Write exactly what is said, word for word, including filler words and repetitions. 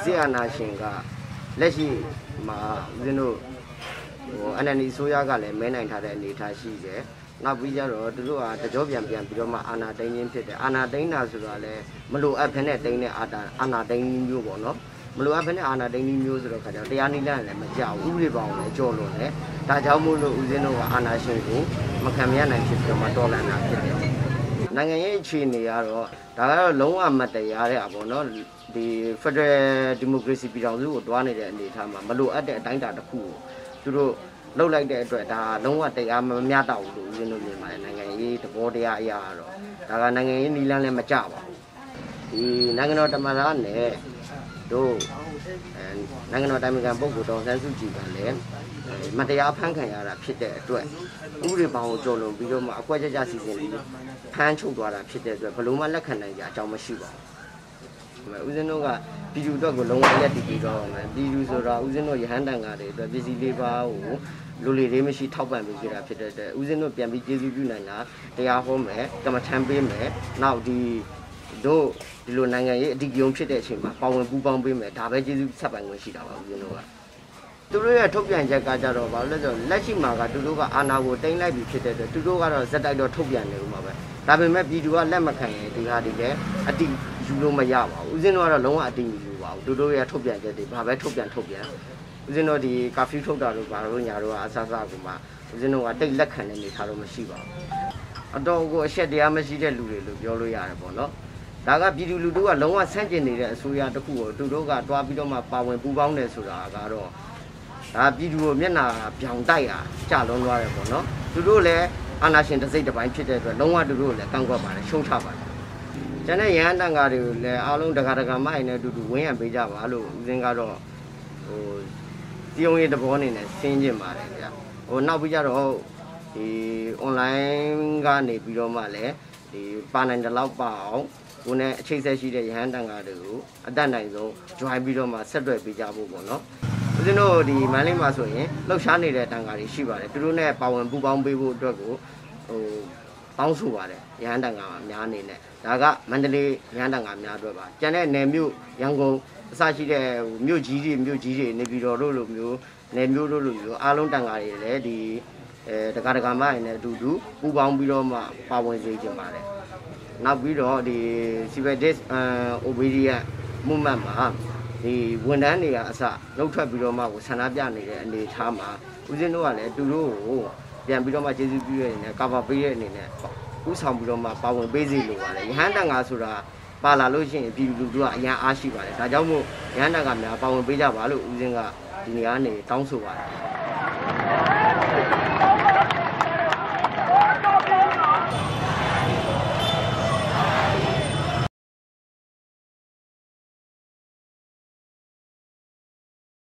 စေအာနာရှင်ကလက်ရှိမှာဦးဇင်းတို့ဟို N L D အစိုးရကလည်းမဲနိုင်ထားတဲ့အနေအထားရှိတယ်နောက်ပြီးကြတော့သူတို့ကတကြောပြန်ပြန်ပြီးတော့မှအာဏာသိမ်းခြင်းဖြစ်တယ်အာဏာသိမ်းတာဆိုတာလည်းမလိုအပ်ဖ ೇನೆ သိမ်းတဲ့အာဏာအာဏာသိမ်းမျိုးပေါ့နော်မလိုအပ်ဖ ೇನೆ အာဏာသိမ်းမျိုးဆိုတော့ခါကျတော့တရားနည်းလမ်းလည်းမကြောက်ဥပဒေပေါင်းလည်းကြော်လွန်တယ်ဒါကြောင့်မို့လို့ဦးဇင်းတို့ကအာဏာရှင်ကိုမခံမရနိုင်ဖြစ်ပြီးတော့မှတော်လှန်တာဖြစ်တယ်နိုင်ငံရေးအခြေအနေကတော့ဒါကတော့လုံးဝမတရားတဲ့အပေါ့နော်ဒီ Federal Democracy ပြည်ထောင်စုကိုတွားနေတဲ့အနေအထားမှာမလိုအပ်တဲ့အတိုင်းအတာတစ်ခုကိုသူတို့လှုပ်လိုက်တဲ့အတွက်ဒါလုံးဝတရားမမျှတဘူးလို့ဦးဇင်းတို့မြင်ပါတယ်နိုင်ငံရေးသဘောတရားအရာတော့ဒါကနိုင်ငံရေးနီလန်းလည်းမကြပါဘူးဒီနိုင်ငံတော်တမန်တော်နဲ့တို့အဲနိုင်ငံတော်တိုင်ပင်ခံပုဂ္ဂိုလ်တော်ဆန်းစုကြည်ကလည်းမတရားဖမ်းခံရတာဖြစ်တဲ့အတွက်ဥပဒေဘောင်ကိုကျော်လွန်ပြီးတော့မှအကွက်ကြကြစီစဉ်ပြီးဖမ်းချုပ်သွားတာဖြစ်တဲ့အတွက်ဘလို့မှလက်ခံနိုင်ကြအကြောင်းမရှိပါဘူးဦးဇင်းတို့ကပြည်သူအတွက်ကိုလုံးဝရက်တည်ပြီးတော့မယ်ပြည်သူဆိုတာဦးဇင်းတို့ရဟန်းတန်ဃာတွေအတွက်ပြည်စည်းလေးပါးကိုလူလေလေးမရှိထောက်ပံ့ပေးကြတာဖြစ်တဲ့အတွက်ဦးဇင်းတို့ပြန်ပြီးကျေးဇူးပြုနိုင်တာတရားဟောမယ်ကမ္မထမ်းပေးမယ်နောက်ဒီတို့ဒီလိုနိုင်ငံရေးအဓိကရုဏ်းဖြစ်တဲ့အချိန်မှာပါဝင်ပူးပေါင်းပေးမယ်ဒါပဲကျေးဇူးဆက်ပိုင်ခွင့်ရှိတာပါဦးဇင်းတို့ကသူတို့ရဲ့ထုတ်ပြန်ချက်ကကြတော့ဘာလို့လဲဆိုတော့လက်ရှိမှာကသူတို့ကအာဏာကိုတင်လိုက်ပြီဖြစ်တဲ့အတွက်သူတို့ကတော့ဇက်တိုက်တော့ထုတ်ပြန်နေဦးမှာပဲဒါပေမဲ့ပြည်သူကလက်မခံရင်ဒီဟာဒီလည်းအတိယူလို့မရပါဘူးဦးဇင်းတို့ကတော့လုံးဝအတိမယူပါဘူးသူတို့ရဲ့ထုတ်ပြန်ချက်တွေဘာပဲထုတ်ပြန်ထုတ်ပြန်ဦးဇင်းတို့ဒီကာဖျူးထုတ်တာလို့ဘာလို့ညာတော့အဆအဆကမှဦးဇင်းတို့ကတိတ်လက်ခံတဲ့နေထားတော့မရှိပါဘူးအတော်ကိုအရှက်တရားမရှိတဲ့လူတွေလို့ပြောလို့ရတယ်ပေါ့နော်ဒါကပြည်သူလူထုကလုံးဝဆန့်ကျင်နေတဲ့အစိုးရတစ်ခုကိုသူတို့ကတွားပြီးတော့မှပါဝင်ပူးပေါင်းတယ်ဆိုတာကတော့ဒါပြည်သူကိုမျက်နှာပြောင်တိုက်တာကြလုံးသွားတယ်ပေါ့နော်သူတို့လည်းအာဏာရှင်တစ်စိတ်တစ်ပိုင်းဖြစ်တဲ့အတွက်လုံးဝသူတို့လည်းကန့်ကွက်ပါတယ်ရှုံချပါတယ်ကျန်တဲ့ရဟန်းတန်ဃာတွေကိုလည်းအားလုံးတက္ကရာမိုင်းနဲ့အတူတူဝန်းရံပေးကြပါလို့ဦးဇင်းကတော့ဟိုစီယုံရေးသဘောအနေနဲ့ဆင်းကျင်ပါတယ်ဗျဟိုနောက်ပြီးကြတော့ဒီ online ကနေပြီးတော့မှလည်းဒီပါနိုင်တဲ့လောက်ပါအောင်ကိုယ်နဲ့အချိတ်ဆက်ရှိတဲ့ရဟန်းတန်ဃာတွေကိုအတတ်နိုင်ဆုံး join ပြီးတော့မှဆက်တွဲပေးကြဖို့ပေါ့နော်ဦးဇင်းတို့ဒီမန္တလေးမှာဆိုရင်လှုပ်ရှားနေတဲ့တန်ဃာတွေရှိပါတယ်သူတို့နဲ့ပါဝင်ပူးပေါင်းပေးဖို့အတွက်ကိုဟိုတောင်းဆိုပါတယ်ရဟန်းတန်ဃာအများအနေနဲ့ဒါကမန္တလေးရဟန်းတန်ဃာများအတွက်ပါကျန်တဲ့နယ်မြို့ရန်ကုန်အစရှိတဲ့မြို့ကြီးတွေမြို့ကြီးတွေနေပြည်တော်တို့လိုမျိုးနယ်မြို့တို့လိုမျိုးအားလုံးတန်ဃာတွေလည်းဒီအဲတက္ကရာမိုင်းနဲ့အတူတူပူးပေါင်းပြီးတော့မှပါဝင်စေချင်ပါတယ်နောက်ပြီးတော့ဒီ civil disobedience movement မှာဒီဝန်ထမ်းတွေကအစနှုတ်ထွက်ပြီးတော့မှကိုဆန္ဒပြနေတဲ့အနေအထားမှာဦးဇင်းတို့ကလည်းသူတို့ကိုပြန်ပြီးတော့မှကျေးဇူးပြုရတဲ့အနေနဲ့ cover ပေးတဲ့အနေနဲ့ဥဆောင်ပြီးတော့မှပါဝင်ပေးစီလိုပါတယ်ရဟန်းတန်ဃာဆိုတာပါလာလို့ရှိရင်ပြည်သူလူထုကအများအားရှိပါတယ်ဒါကြောင့်မို့ရဟန်းတန်ဃာများပါဝင်ပေးကြပါလို့ဦးဇင်းကဒီနေရာနေတောင်းဆိုပါတယ်